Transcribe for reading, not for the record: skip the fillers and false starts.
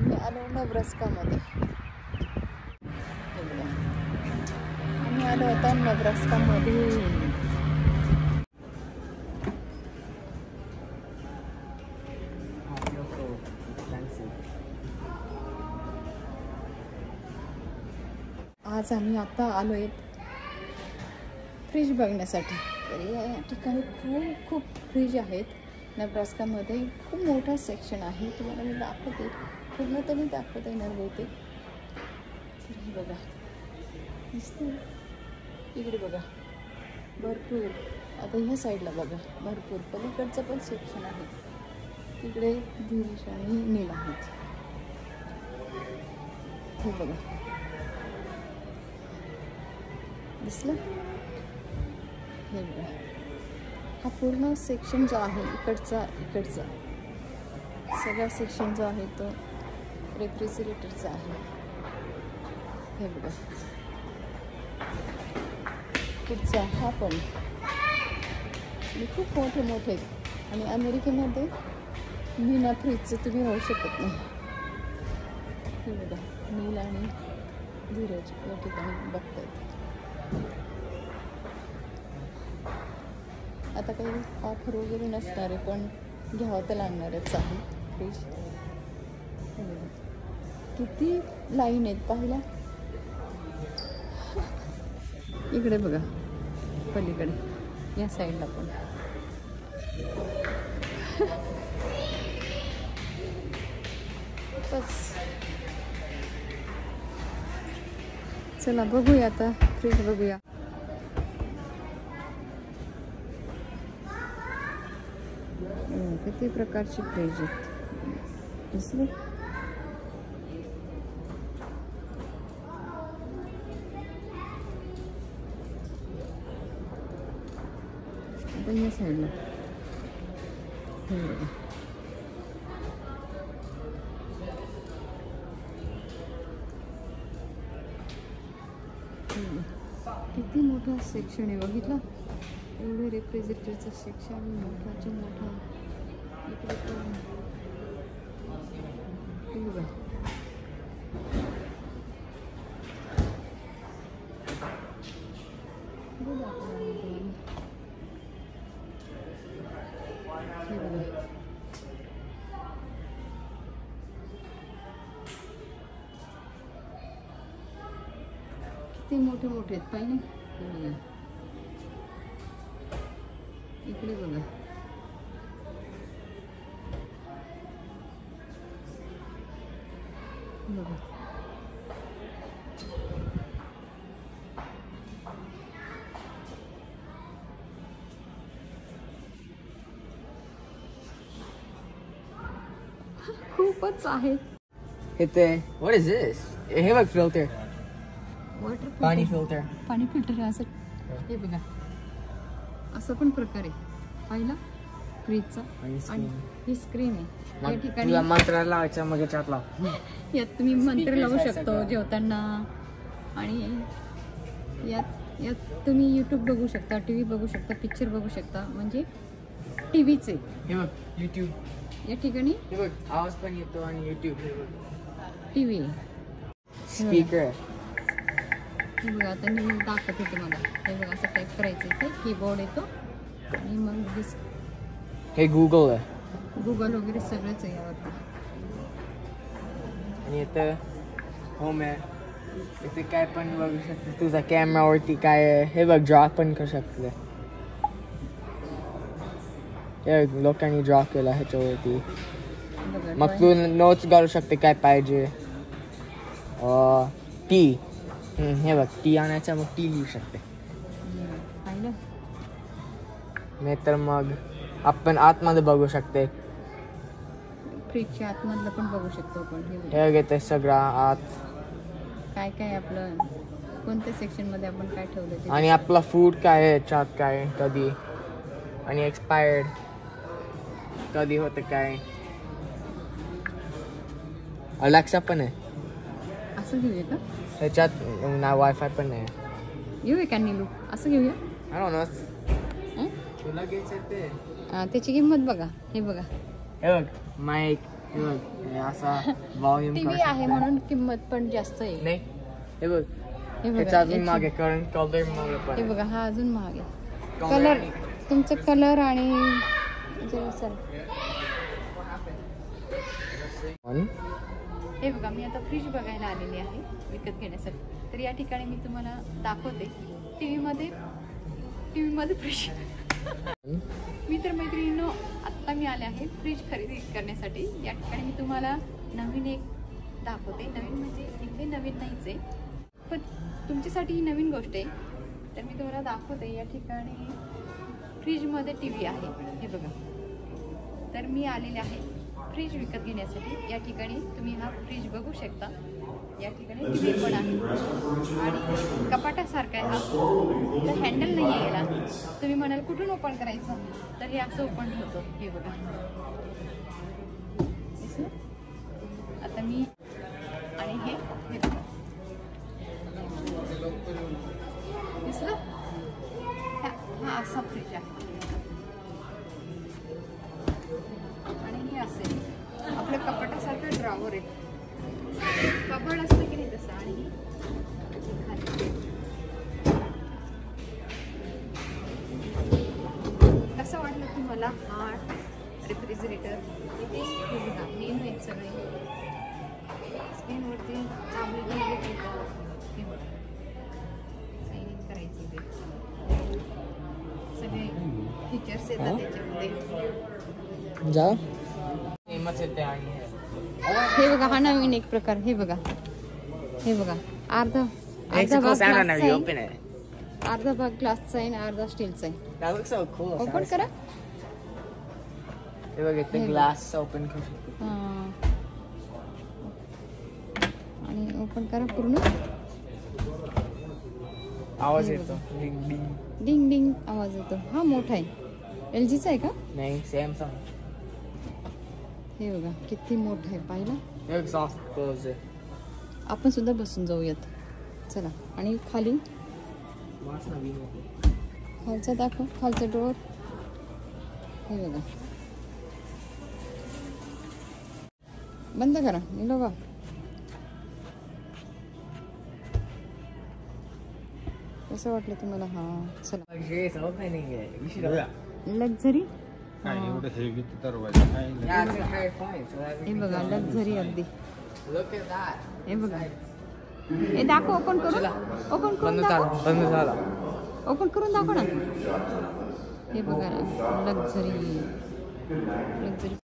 आम्ही आलो नेब्रास्कामध्ये. आम्ही आलो आता नेब्रास्कामध्ये. आज आम्ही आता आलो आहेत फ्रीज बघण्यासाठी. तर या ठिकाणी खूप खूप फ्रीज आहेत. नेब्रास्कामध्ये खूप मोठा सेक्शन आहे. तुम्हाला मी दाखवते, पूर्ण तर मी दाखवता येणार बहुतेक. तर हे बघा, दिसते इकडे बघा, भरपूर. आता ह्या साईडला बघा, भरपूर. पलीकडचं पण सेक्शन आहे. तिकडे धीरेश आणि नील आहेत. हे बघा, दिसलं? हे बघा, हा पूर्ण सेक्शन जो आहे इकडचा सगळा सेक्शन जो आहे तो रेफ्रिजरेटरचा आहे. हे बघा, पुढचा हा पण. आणि खूप मोठे मोठे आहेत. आणि अमेरिकेमध्ये बिना फ्रीजचं तुम्ही राहू शकत नाही. हे बघा, नील आणि धीरज या ठिकाणी बघतायत. आता काही ऑफर वगैरे नसणार आहे, पण घ्यावं तर लागणारच आहे फ्रीज. किती लाईन आहेत पाहिला. इकडे बघा, पलीकडे या साईडला पण. बस, चला बघूया आता फ्रीज बघूया. किती प्रकारचे फ्रीज आहेत दिसले. आता या साईडला किती मोठा सेक्शन आहे बघितलं. एवढे रेफ्रिजरेटरचं सेक्शन मोठाच्या मोठा. इकडे पण बघा, किती मोठे मोठे आहेत पाहिजे. इकडे बघा, खूपच आहेत. What is this? हे बघ, फिल्टर, वॉटर पाणी फिल्टर. पाणी फिल्टर असं. हे बघा, असं पण प्रकार आहे पाहिला फ्रीजचा. आणि ही स्क्रीन आहे. या ठिकाणी मंत्र लावायचा, मग याच्यात लाव. यात तुम्ही मंत्र लावू शकतो जेवताना. आणि यात तुम्ही यूट्यूब बघू शकता, टी व्ही बघू शकता, पिक्चर बघू शकता. म्हणजे टी व्हीचे हे बघ, यूट्यूब. या ठिकाणी हे बघ, आवाज पण येतो. आणि यूट्यूब, टी व्ही, स्पीकर. हे बघा, आता मी दाखवते तुम्हाला. हे बघा, असं टाईप करायचं इथे, कीबोर्ड येतो. आणि मग हे गुगल आहे. गुगल वगैरे सगळंच आहे यावरती. आणि इथं होम आहे. इथे काय पण बघू शकते. तुझा कॅमेरावरती काय आहे हे बघ, ड्रॉ पण करू शकते. हे लोकांनी ड्रॉ केला ह्याच्यावरती. मग तू नोट्स घालू शकते काय पाहिजे. टी, हे बघ, टी आणायचा, मग टी लिहू शकते. नाही तर मग आपण आतमध्ये बघू शकते. फ्रीजच्या आतमधलं पण बघू शकतो आपण. हे घेते सगळं आत, काय काय आपलं कोणत्या सेक्शन मध्ये आपण काय ठेवलं ते. आणि आपला फूड काय आहे, चाट काय कधी, आणि एक्सपायर्ड कधी होतं काय. अलेक्सा पण आहे. असं घेऊया का त्याच्यात? ना वायफाय पण नाही. घेऊया का नीलू, असं घेऊया. I don't know. तुला घ्यायचं ते. त्याची किंमत बघा. हे बघा, हे बघ, माईक, हे बघ, हे असा वॉल्यूम टीव्ही आहे म्हणून किंमत पण जास्त आहे. नाही हे बघ, हे ह्याचा बघा अजून मागे करंट कलर मागे हे पण बघा हा अजून महाग आहे. कलर तुमचं कलर आणि याच्यानुसार. हे बघा मी आता फ्रीज बघायला आलेली आहे विकत घेण्यासाठी. तर या ठिकाणी मी तुम्हाला दाखवते टीव्ही मध्ये फ्रीज. मी तर मैत्रिणींनो आत्ता मी आले आहे फ्रीज खरेदी करण्यासाठी. या ठिकाणी मी तुम्हाला नवीन एक दाखवते. नवीन म्हणजे इथे नवीन नाहीच आहे, पण तुमच्यासाठी ही नवीन गोष्ट आहे. तर मी तुम्हाला दाखवते. या ठिकाणी फ्रीजमध्ये टीव्ही आहे हे बघा. तर मी आलेले आहे फ्रीज विकत घेण्यासाठी. या ठिकाणी तुम्ही हा फ्रीज बघू शकता. या ठिकाणी टीव्ही पण आहे आणि कपाटासारखा आहे हा. तर हँडल नाही आहे याला. तुम्ही म्हणाल कुठून ओपन करायचं, तर हे असं ओपन होतं. हे बघा दिसलं. आता मी आणि हे बघा दिसलं. हा असा फ्रीज आहे आणि हे असेल आपल्या कपाटासारखं ड्रॉवर आहे. कबड असतं की नाही तसं. आणि कसं वाटलं तुम्हाला हा रेफ्रिजरेटर? इथे हे बघा मेनू आहेत सगळे. स्क्रीनवरती हे बघा साइन इन करायचं इथे सगळे फीचर्स येतात त्याच्यामध्ये. जा फेमस येते आणि हे बघा हा नवीन एक प्रकार. हे बघा अर्धा भाग ग्लासचा आहे आणि अर्धा स्टीलचा आहे. That looks so cool. Open करा. हे बघ इथे ग्लास ओपन करू. आणि ओपन करा पूर्ण. आवाज येतो डिंग डिंग डिंग डिंग आवाज येतो. हा मोठा आहे. LGचा आहे का? नाही सॅमसंग. हे बघा किती मोठं आहे पाहिलं. हे सॉफ्ट क्लोज आहे. आपण सुद्धा बसून जाऊयात चला. आणि खाली खालचा दाखव. खालचं डोअर हे बघा. बंद करा निलोबा. कसं वाटलं तुम्हाला? हा चला. लक्झरी हे बघा लक्झरी अगदी. हे बघा हे दाखव. ओपन करून ओपन करून ओपन करून दाखव ना. हे बघा लक्झरी